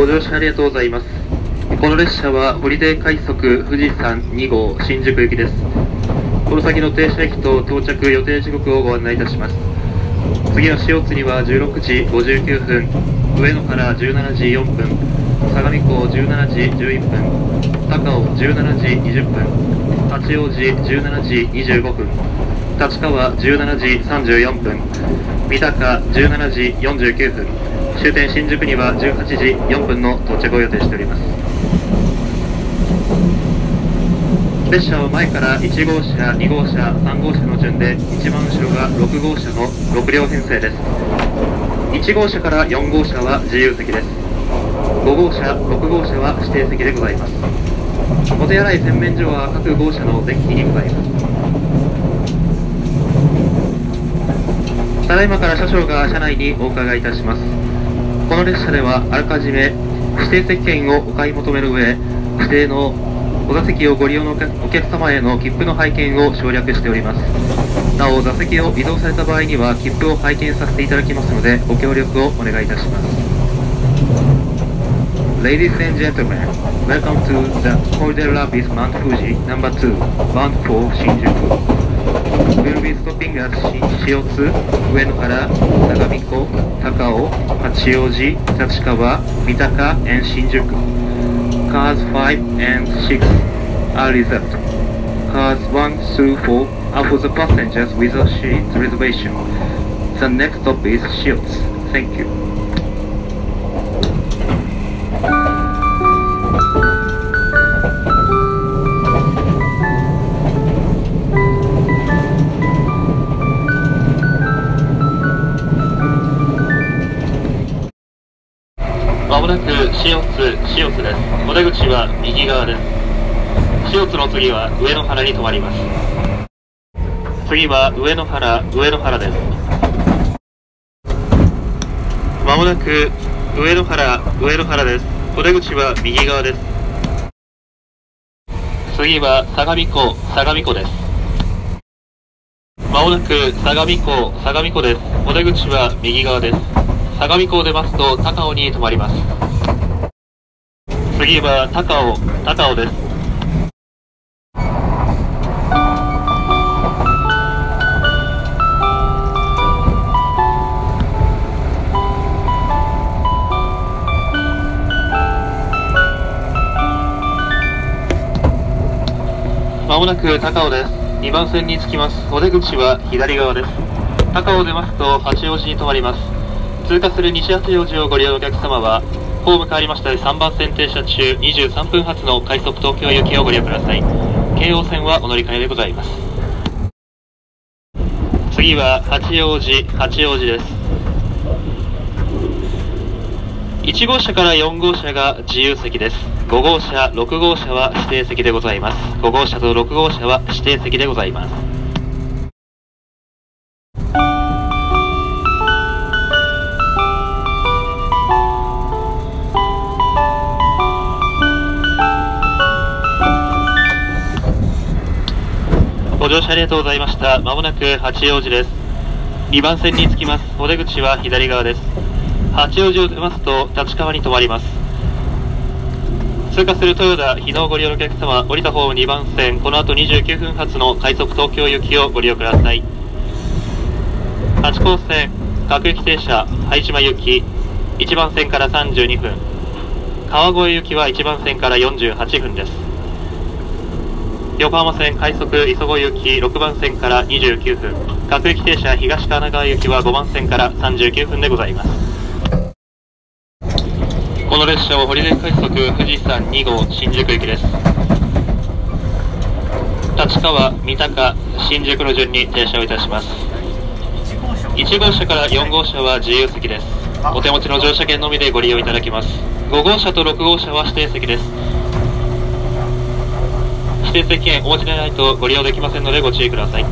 ご乗車ありがとうございます。この列車はホリデー快速富士山2号新宿行きです。この先の停車駅と到着予定時刻をご案内いたします。次の塩津には16時59分、上野原17時4分、相模湖17時11分、高尾17時20分、八王子17時25分、立川17時34分、三鷹17時49分、終点新宿には18時4分の到着を予定しております。列車は前から1号車、2号車、3号車の順で一番後ろが6号車の6両編成です。1号車から4号車は自由席です。5号車、6号車は指定席でございます。お手洗い洗面所は各号車のデッキにございます。ただいまから車掌が車内にお伺いいたします。この列車ではあらかじめ指定席券をお買い求める上、指定のお座席をご利用のお客様への切符の拝見を省略しております。なお、座席を移動された場合には切符を拝見させていただきますので、ご協力をお願いいたします。Ladies and gentlemen, welcome to the Holiday Lapis Mount Fuji No. 2, bound for Shinjuku. We'll be stopping at Shiotsu, Uenohara, Sagamiko, Takao, Hachioji, Tachikawa, Mitaka, and Shinjuku. Cars 5 and 6 are reserved. Cars 1 through 4 are for the passengers with a seat reservation. The next stop is Shiotsu. Thank you.まもなく塩津です。お出口は右側です。塩津の次は上野原に停まります。次は上野原です。まもなく上野原です。お出口は右側です。次は相模湖です。まもなく相模湖です。お出口は右側です。相模湖を出ますと高尾に停まります。次は高尾です。まもなく高尾です。2番線に着きます。お出口は左側です。高尾を出ますと八王子に停まります。通過する西八王子をご利用のお客様は、ホーム変わりました3番線停車中23分発の快速東京行きをご利用ください。京王線はお乗り換えでございます。次は八王子です。1号車から4号車が自由席です。5号車、6号車は指定席でございます。5号車と6号車は指定席でございます。ご乗車ありがとうございました。まもなく八王子です。2番線に着きます。お出口は左側です。八王子を出ますと立川に停まります。通過する豊田日野をご利用のお客様、降りた方2番線、この後29分発の快速東京行きをご利用ください。八高線各駅停車拝島行き1番線から32分、川越行きは1番線から48分です。横浜線快速磯子行き6番線から29分、各駅停車東神奈川行きは5番線から39分でございます。この列車はホリデー快速富士山2号新宿行きです。立川、三鷹、新宿の順に停車をいたします。1号車から4号車は自由席です。お手持ちの乗車券のみでご利用いただけます。5号車と6号車は指定席です。指定席券お持ちでないとご利用できませんのでご注意ください。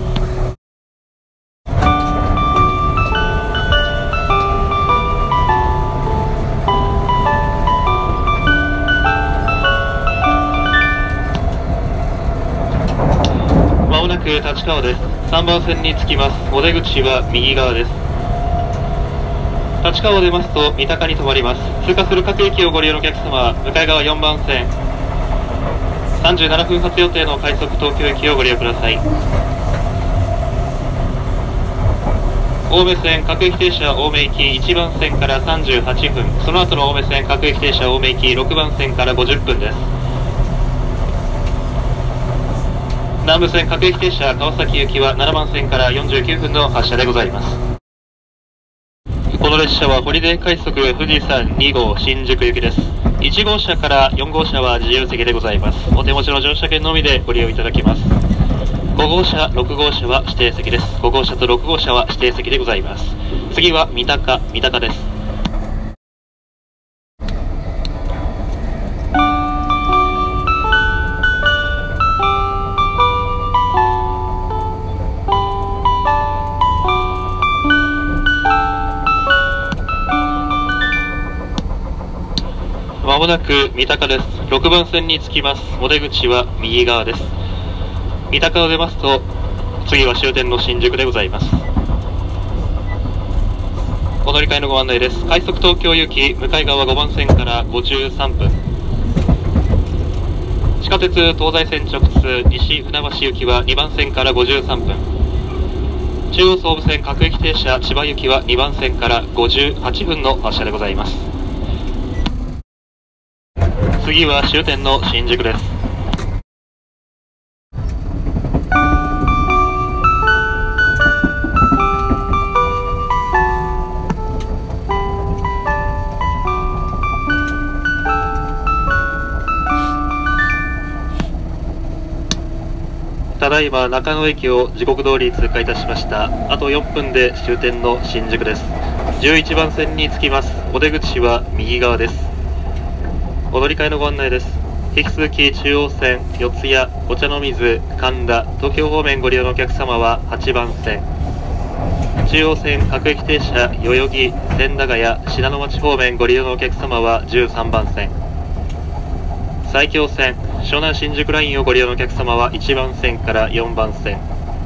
まもなく立川です。3番線に着きます。お出口は右側です。 立川を出ますと三鷹に停まります。通過する各駅をご利用のお客様は向かい側4番線37分発予定の快速東京駅をご利用ください。青梅線各駅停車青梅行き1番線から38分、その後の青梅線各駅停車青梅行き6番線から50分です。南武線各駅停車川崎行きは7番線から49分の発車でございます。この列車はホリデー快速富士山2号新宿行きです。1号車から4号車は自由席でございます。お手持ちの乗車券のみでご利用いただけます。5号車、6号車は指定席です。5号車と6号車は指定席でございます。次は三鷹です。まもなく三鷹です。6番線に着きます。お出口は右側です。三鷹を出ますと次は終点の新宿でございます。お乗り換えのご案内です。快速東京行き向かい側5番線から53分、地下鉄東西線直通西船橋行きは2番線から53分、中央総武線各駅停車千葉行きは2番線から58分の発車でございます。次は終点の新宿です。ただいま中野駅を時刻通り通過いたしました。あと4分で終点の新宿です。11番線に着きます。お出口は右側です。お乗り換えのご案内です。引き続き中央線四谷お茶の水神田東京方面ご利用のお客様は8番線、中央線各駅停車代々木千駄ヶ谷信濃町方面ご利用のお客様は13番線、埼京線湘南新宿ラインをご利用のお客様は1番線から4番線、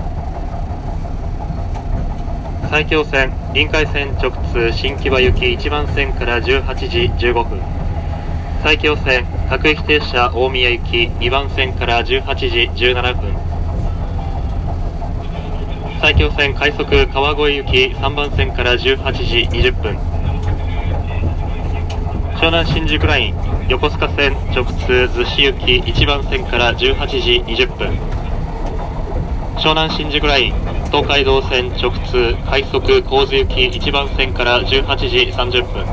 埼京線臨海線直通新木場行き1番線から18時15分、埼京線各駅停車大宮行き2番線から18時17分、埼京線快速川越行き3番線から18時20分、湘南新宿ライン横須賀線直通逗子行き1番線から18時20分、湘南新宿ライン東海道線直通快速神津行き1番線から18時30分、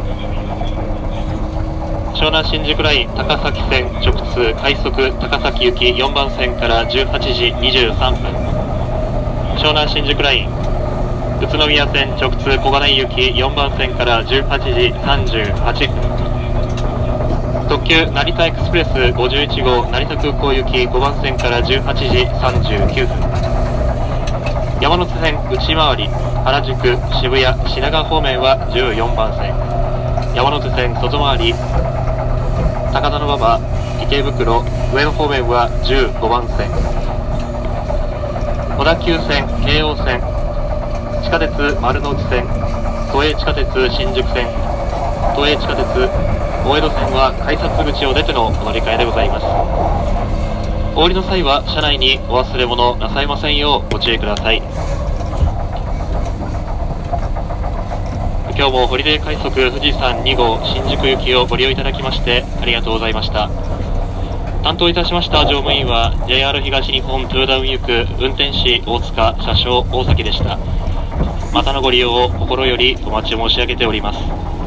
湘南新宿ライン高崎線直通快速高崎行き4番線から18時23分、湘南新宿ライン宇都宮線直通小金井行き4番線から18時38分、特急成田エクスプレス51号成田空港行き5番線から18時39分、山手線内回り原宿渋谷品川方面は14番線、山手線外回り高田馬場池袋上野方面は15番線、小田急線京王線地下鉄丸ノ内線都営地下鉄新宿線都営地下鉄大江戸線は改札口を出てのお乗り換えでございます。お降りの際は車内にお忘れ物なさいませんようご注意ください。今日もホリデー快速富士山2号新宿行きをご利用いただきましてありがとうございました。担当いたしました乗務員は JR 東日本トゥーダウン行く運転士大塚車掌大崎でした。またのご利用を心よりお待ち申し上げております。